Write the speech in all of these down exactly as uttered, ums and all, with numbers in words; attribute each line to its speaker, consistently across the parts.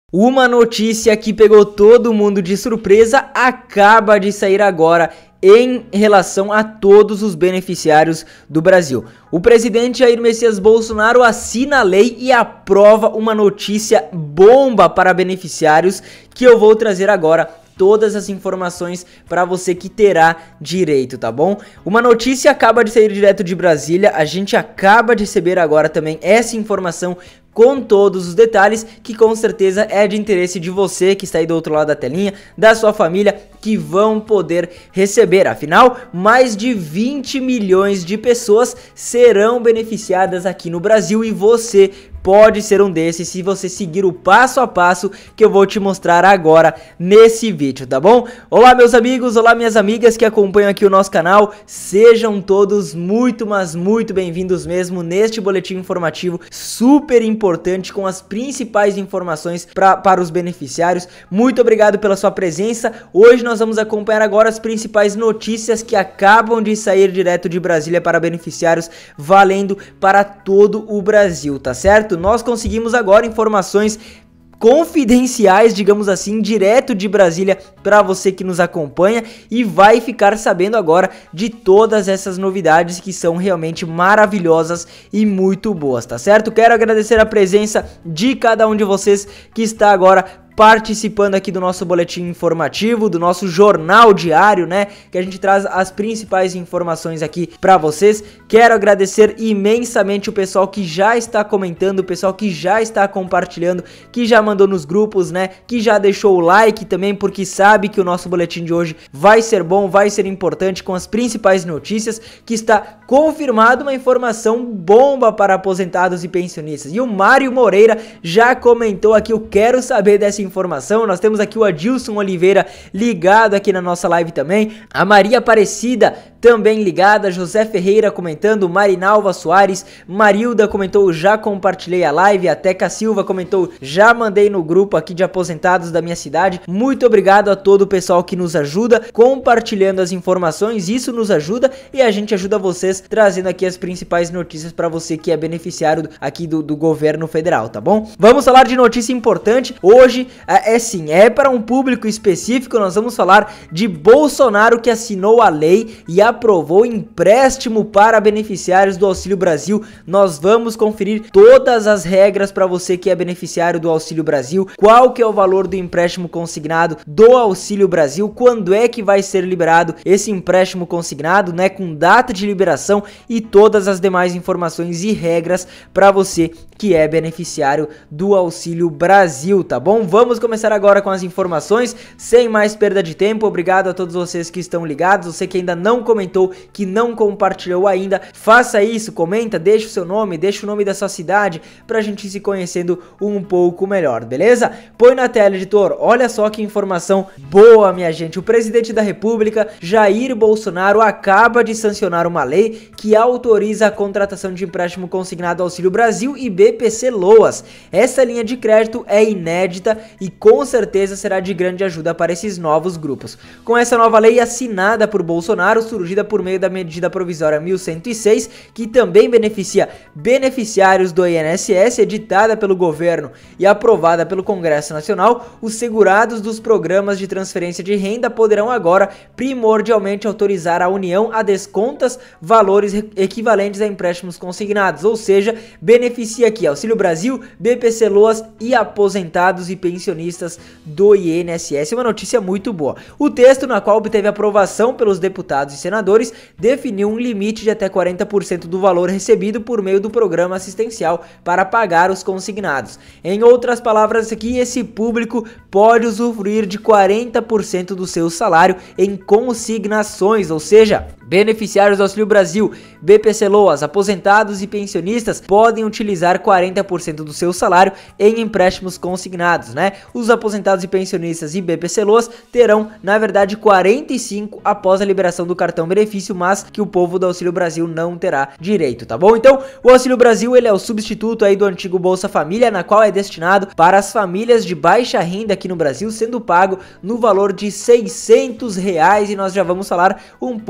Speaker 1: Uma notícia que pegou todo mundo de surpresa acaba de sair agora em relação a todos os beneficiários do Brasil. O presidente Jair Messias Bolsonaro assina a lei e aprova uma notícia bomba para beneficiários que eu vou trazer agora. Todas as informações para você que terá direito, tá bom? Uma notícia acaba de sair direto de Brasília, a gente acaba de receber agora também essa informação com todos os detalhes, que com certeza é de interesse de você que está aí do outro lado da telinha, da sua família, que vão poder receber. Afinal, mais de vinte milhões de pessoas serão beneficiadas aqui no Brasil e você pode ser um desses se você seguir o passo a passo que eu vou te mostrar agora nesse vídeo, tá bom? Olá meus amigos, olá minhas amigas que acompanham aqui o nosso canal, sejam todos muito, mas muito bem-vindos mesmo neste boletim informativo super importante com as principais informações pra, para os beneficiários. Muito obrigado pela sua presença. Hoje nós vamos acompanhar agora as principais notícias que acabam de sair direto de Brasília para beneficiários, valendo para todo o Brasil, tá certo? Nós conseguimos agora informações confidenciais, digamos assim, direto de Brasília para você que nos acompanha e vai ficar sabendo agora de todas essas novidades que são realmente maravilhosas e muito boas, tá certo? Quero agradecer a presença de cada um de vocês que está agora participando aqui do nosso boletim informativo, do nosso jornal diário, né, que a gente traz as principais informações aqui para vocês. Quero agradecer imensamente o pessoal que já está comentando, o pessoal que já está compartilhando, que já mandou nos grupos, né, que já deixou o like também, porque sabe que o nosso boletim de hoje vai ser bom, vai ser importante com as principais notícias, que está confirmado uma informação bomba para aposentados e pensionistas. E o Mário Moreira já comentou aqui, eu quero saber dessa informação. Nós temos aqui o Adilson Oliveira ligado aqui na nossa live também, a Maria Aparecida também ligada, José Ferreira comentando, Marinalva Soares, Marilda comentou, já compartilhei a live, a Teca Silva comentou, já mandei no grupo aqui de aposentados da minha cidade. Muito obrigado a todo o pessoal que nos ajuda compartilhando as informações, isso nos ajuda e a gente ajuda vocês trazendo aqui as principais notícias para você que é beneficiário aqui do, do governo federal, tá bom? Vamos falar de notícia importante, hoje é, é sim, é para um público específico, nós vamos falar de Bolsonaro que assinou a lei e aprovou empréstimo para beneficiários do Auxílio Brasil. Nós vamos conferir todas as regras para você que é beneficiário do Auxílio Brasil, qual que é o valor do empréstimo consignado do Auxílio Brasil, quando é que vai ser liberado esse empréstimo consignado, né, com data de liberação e todas as demais informações e regras para você que é beneficiário do Auxílio Brasil, tá bom? Vamos começar agora com as informações, sem mais perda de tempo. Obrigado a todos vocês que estão ligados, você que ainda não comentou, que não compartilhou ainda, faça isso, comenta, deixa o seu nome, deixa o nome da sua cidade, pra gente ir se conhecendo um pouco melhor, beleza? Põe na tela, editor, olha só que informação boa, minha gente. O presidente da República, Jair Bolsonaro, acaba de sancionar uma lei que autoriza a contratação de empréstimo consignado Auxílio Brasil e B P C Loas. Essa linha de crédito é inédita e com certeza será de grande ajuda para esses novos grupos. Com essa nova lei assinada por Bolsonaro, surgida por meio da medida provisória mil cento e seis, que também beneficia beneficiários do I N S S, editada pelo governo e aprovada pelo Congresso Nacional, os segurados dos programas de transferência de renda poderão agora primordialmente autorizar a União a descontas valores equivalentes a empréstimos consignados, ou seja, beneficia aqui Auxílio Brasil, B P C Loas e aposentados e pensionistas do I N S S. Uma notícia muito boa. O texto, na qual obteve aprovação pelos deputados e senadores, definiu um limite de até quarenta por cento do valor recebido por meio do programa assistencial para pagar os consignados. Em outras palavras aqui, esse público pode usufruir de quarenta por cento do seu salário em consignações, ou seja, beneficiários do Auxílio Brasil, B P C Loas, aposentados e pensionistas podem utilizar quarenta por cento do seu salário em empréstimos consignados, né? Os aposentados e pensionistas e B P C Loas terão, na verdade, quarenta e cinco por cento após a liberação do cartão benefício, mas que o povo do Auxílio Brasil não terá direito, tá bom? Então, o Auxílio Brasil, ele é o substituto aí do antigo Bolsa Família, na qual é destinado para as famílias de baixa renda aqui no Brasil, sendo pago no valor de seiscentos reais, e nós já vamos falar um pouco mais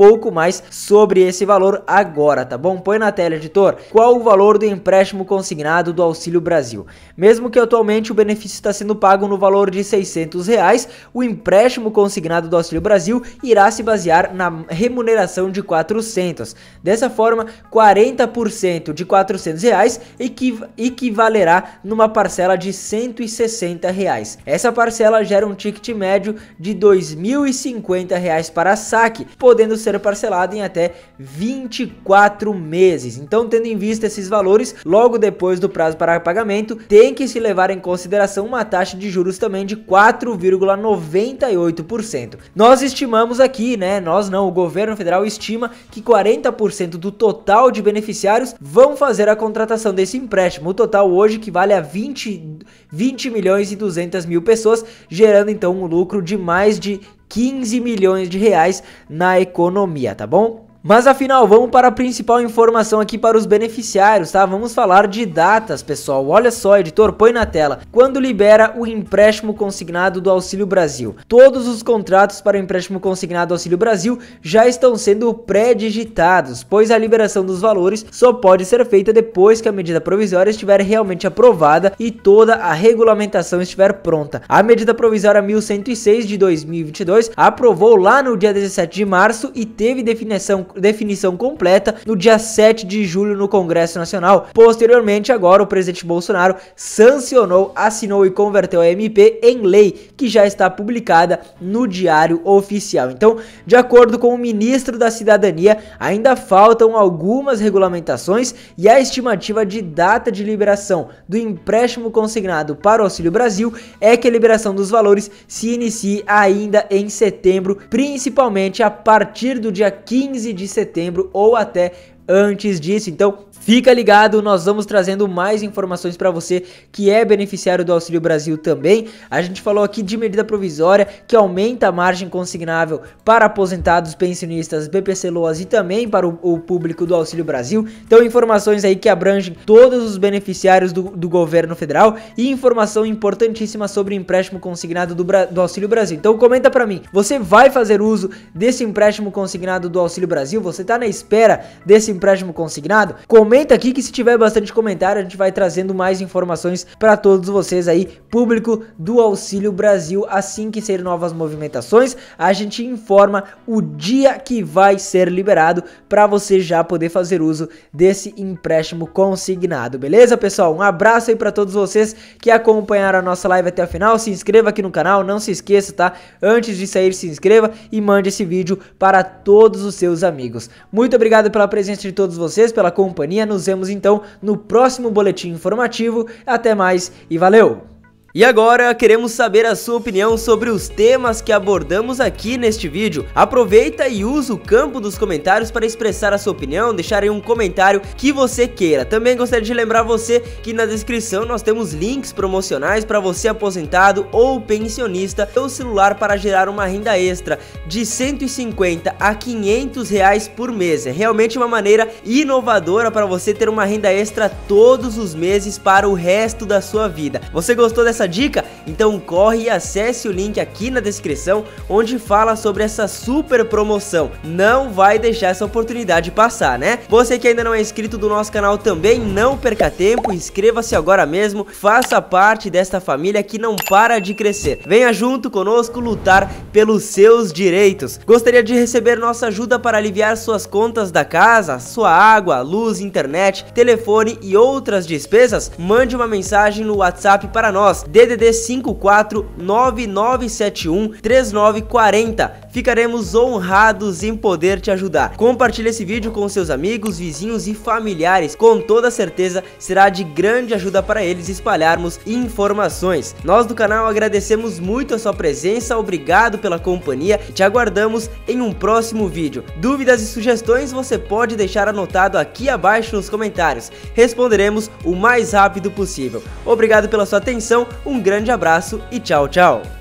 Speaker 1: mais sobre esse valor agora, tá bom? Põe na tela, editor, qual o valor do empréstimo consignado do Auxílio Brasil. Mesmo que atualmente o benefício está sendo pago no valor de seiscentos reais, o empréstimo consignado do Auxílio Brasil irá se basear na remuneração de quatrocentos. Dessa forma, quarenta por cento de quatrocentos reais equiv equivalerá numa parcela de cento e sessenta reais. Essa parcela gera um ticket médio de dois mil e cinquenta reais para saque, podendo ser parcelado em até vinte e quatro meses. Então, tendo em vista esses valores, logo depois do prazo para pagamento, tem que se levar em consideração uma taxa de juros também de quatro vírgula noventa e oito por cento. Nós estimamos aqui, né, nós não, o governo federal estima que quarenta por cento do total de beneficiários vão fazer a contratação desse empréstimo. O total hoje equivale a vinte, vinte milhões e duzentas mil pessoas, gerando então um lucro de mais de quinze milhões de reais na economia, tá bom? Mas afinal, vamos para a principal informação aqui para os beneficiários, tá? Vamos falar de datas, pessoal. Olha só, editor, põe na tela. Quando libera o empréstimo consignado do Auxílio Brasil? Todos os contratos para o empréstimo consignado do Auxílio Brasil já estão sendo pré-digitados, pois a liberação dos valores só pode ser feita depois que a medida provisória estiver realmente aprovada e toda a regulamentação estiver pronta. A medida provisória mil cento e seis de dois mil e vinte e dois aprovou lá no dia dezessete de março e teve definição definição completa no dia sete de julho no Congresso Nacional. Posteriormente, agora o presidente Bolsonaro sancionou, assinou e converteu a M P em lei, que já está publicada no Diário Oficial. Então, de acordo com o ministro da Cidadania, ainda faltam algumas regulamentações e a estimativa de data de liberação do empréstimo consignado para o Auxílio Brasil é que a liberação dos valores se inicie ainda em setembro, principalmente a partir do dia quinze de setembro ou até antes disso. Então fica ligado, nós vamos trazendo mais informações para você que é beneficiário do Auxílio Brasil também. A gente falou aqui de medida provisória que aumenta a margem consignável para aposentados, pensionistas, B P C Loas e também para o, o público do Auxílio Brasil. Então informações aí que abrangem todos os beneficiários do, do governo federal e informação importantíssima sobre o empréstimo consignado do, do Auxílio Brasil. Então comenta para mim, você vai fazer uso desse empréstimo consignado do Auxílio Brasil? Você tá na espera desse empréstimo consignado? Comenta aqui que se tiver bastante comentário a gente vai trazendo mais informações para todos vocês aí, público do Auxílio Brasil. Assim que sair novas movimentações, a gente informa o dia que vai ser liberado para você já poder fazer uso desse empréstimo consignado, beleza, pessoal? Um abraço aí para todos vocês que acompanharam a nossa live até o final. Se inscreva aqui no canal, não se esqueça, tá? Antes de sair, se inscreva e mande esse vídeo para todos os seus amigos. Muito obrigado pela presença de todos vocês, pela companhia. Nos vemos então no próximo boletim informativo. Até mais e valeu! E agora queremos saber a sua opinião sobre os temas que abordamos aqui neste vídeo. Aproveita e usa o campo dos comentários para expressar a sua opinião, deixar aí um comentário que você queira. Também gostaria de lembrar você que na descrição nós temos links promocionais para você aposentado ou pensionista, o celular para gerar uma renda extra de cento e cinquenta a quinhentos reais por mês. É realmente uma maneira inovadora para você ter uma renda extra todos os meses para o resto da sua vida. Você gostou dessa dica? Então corre e acesse o link aqui na descrição, onde fala sobre essa super promoção. Não vai deixar essa oportunidade passar, né? Você que ainda não é inscrito do nosso canal também, não perca tempo, inscreva-se agora mesmo, faça parte desta família que não para de crescer. Venha junto conosco lutar pelos seus direitos. Gostaria de receber nossa ajuda para aliviar suas contas da casa, sua água, luz, internet, telefone e outras despesas? Mande uma mensagem no WhatsApp para nós, D D D cinco quatro nove nove sete um três nove quatro zero. Ficaremos honrados em poder te ajudar. Compartilhe esse vídeo com seus amigos, vizinhos e familiares. Com toda certeza será de grande ajuda para eles espalharmos informações. Nós do canal agradecemos muito a sua presença, obrigado pela companhia e te aguardamos em um próximo vídeo. Dúvidas e sugestões você pode deixar anotado aqui abaixo nos comentários. Responderemos o mais rápido possível. Obrigado pela sua atenção. Um grande abraço e tchau, tchau!